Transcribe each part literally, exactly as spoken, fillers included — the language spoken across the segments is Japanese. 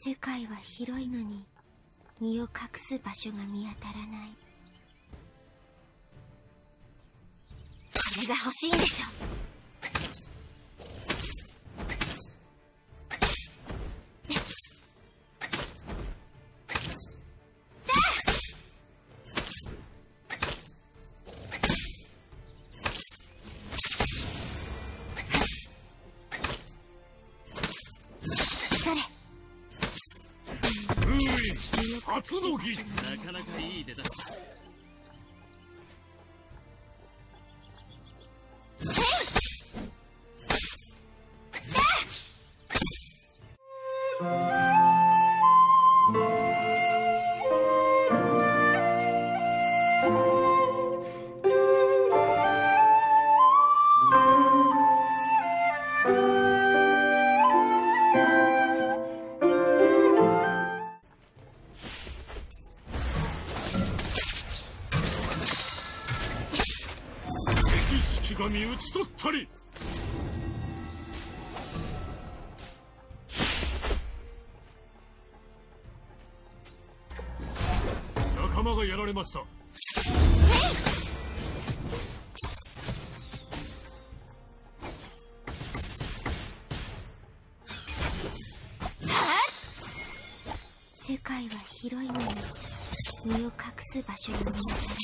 世界は広いのに身を隠す場所が見当たらない。これが欲しいんでしょ。 初の儀、なかなかいい出だし。神討ち取ったり。仲間がやられました。 世界は広いのに身を隠す場所に見当たらない。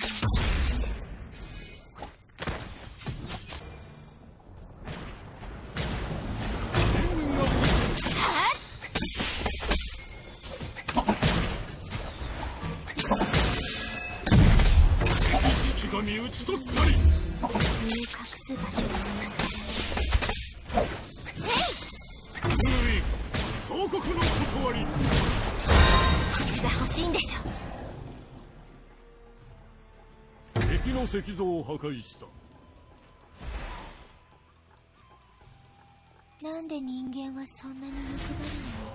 身打ち取ったり。 身を隠す場所がない。 封印、総国の断り。 これが欲しいんでしょ。 敵の石像を破壊した。 なんで人間はそんなに欲張るの？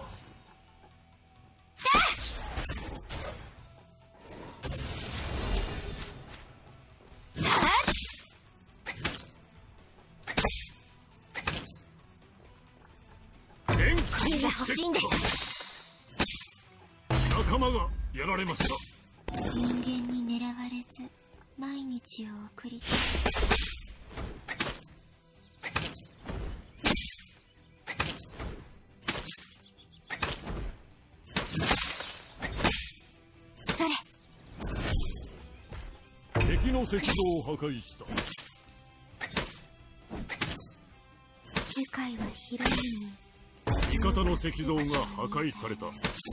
欲しいんでしょ。 仲間がやられました。 人間に狙われず毎日を送りたい。 それ。敵の石像を破壊した。 世界は広いのに味方の石像が破壊された。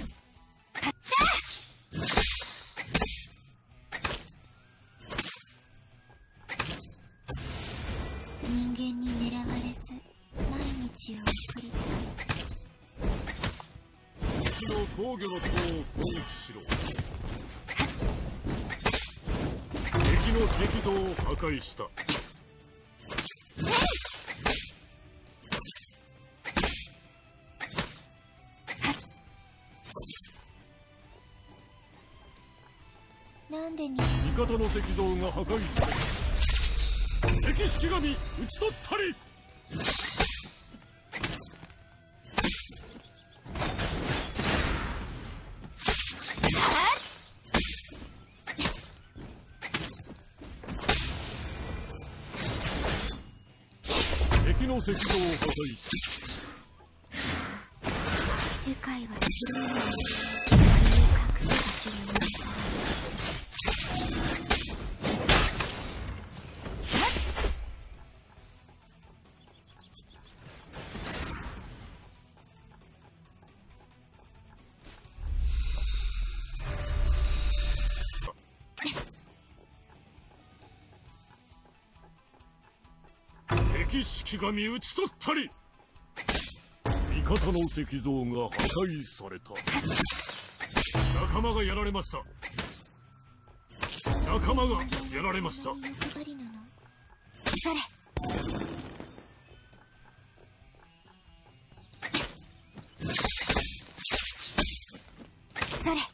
人間に狙われず毎日を送りたい。 敵の防御の塔を攻撃しろ。敵の石像を破壊した。 なんでに味方の石像が破壊された。敵式神討ち取ったり。敵の石像を破壊した。 世界は広いのに身を隠す場所に見つかる。 敵式神討ち取ったり。味方の石像が破壊された。仲間がやられました。仲間がやられました。 それ。それ。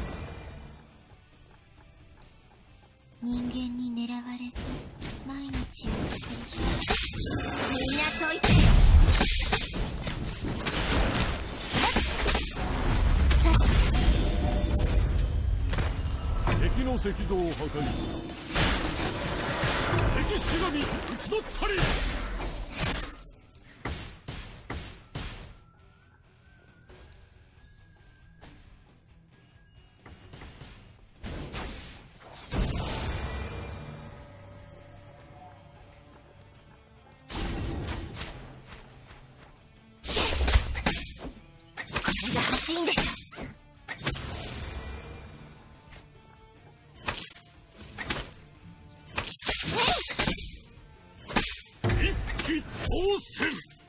人間に狙われず毎日の石像を破壊した。敵式神討ち取ったり。 いいんでしょ。 一気当選。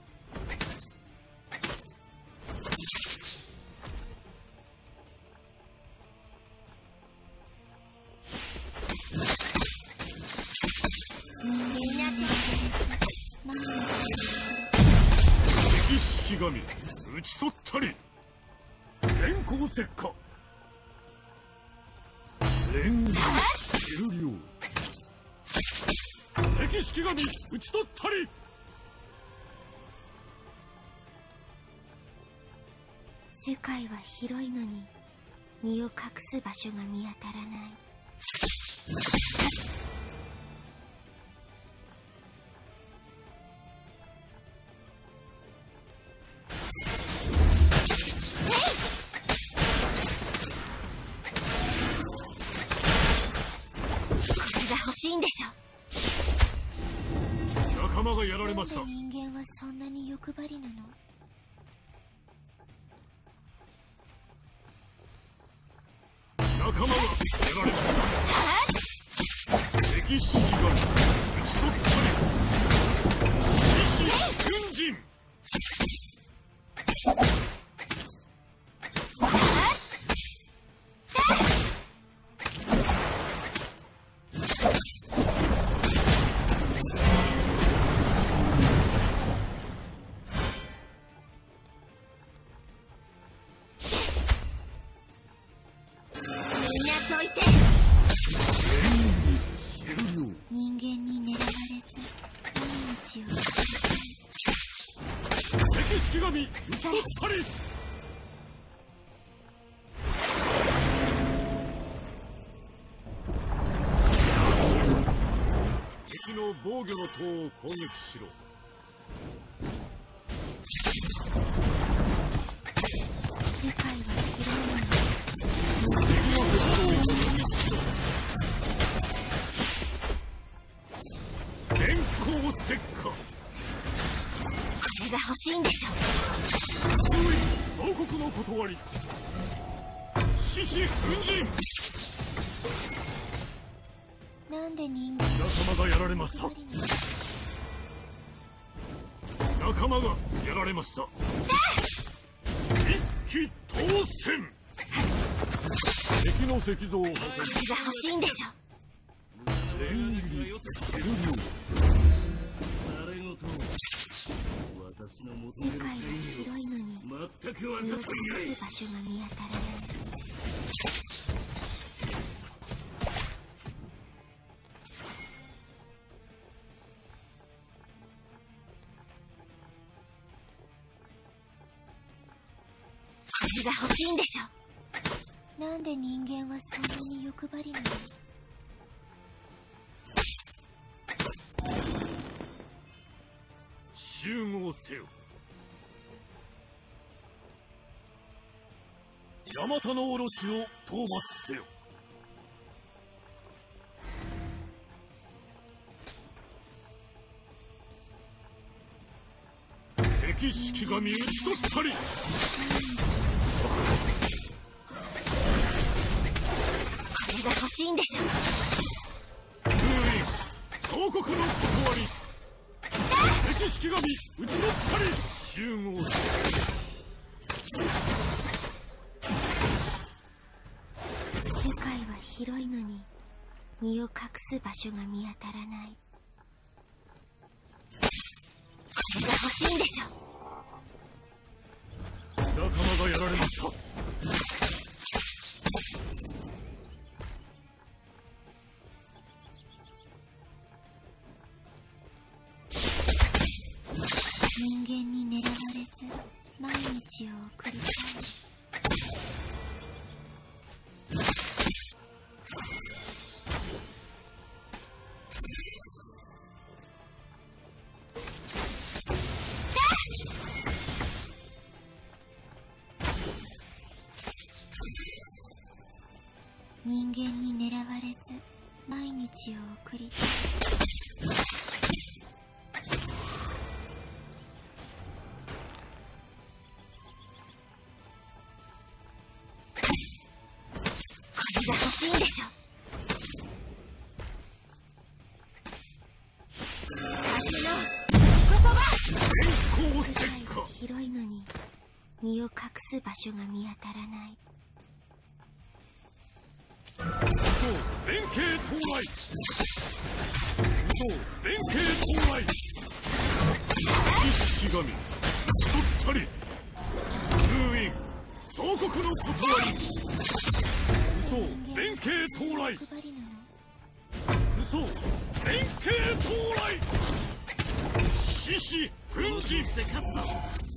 敵式神討ち取ったり。電光石火。連撃終了。敵式神討ち取ったり。 世界は広いのに身を隠す場所が見当たらない。欲しいんでしょ。 仲間がやられました。 なんで人間はそんなに欲張りなの？ 仲間がやられました。敵式神討ち取ったり。獅子軍人。 人間に狙われず命を。 敵式神討ち取ったり。敵の防御の塔を攻撃しろ。 世界は広いのに敵の鉄塔を攻撃しろ。電光石火。 これが欲しいんでしょ。 総国の断り。獅子軍人。 なんで人間仲間がやられました。仲間がやられました。一気当選。敵の石像を破壊。 これが欲しいんでしょ。 連撃終了。 世界は広いのに全く分身を隠かっていない。 す場所が見当たらない。これが欲しいんでしょ。なんで人間はそんなに欲張りなの？ 集合せよ。ヤマタのオロチを討伐せよ。敵式神討ち取ったり。 これが欲しいんでしょ。 封印総国の断り。敵式神討ち取ったり。集合せよ。 世界は広いのに身を隠す場所が見当たらない。これが欲しいんでしょ。 仲間がやられました。 人間に狙われず毎日を送りたい。 人間に狙われず毎日を送りたい。これが欲しいんでしょ。私の言葉。 電光石火。 広いのに身を隠す場所が見当たらない。 弁慶到来。弁慶到来。式神打ち取ったり。封印総国の断り。嘘弁慶到来。嘘弁慶到来。獅子奮起で勝つぞ。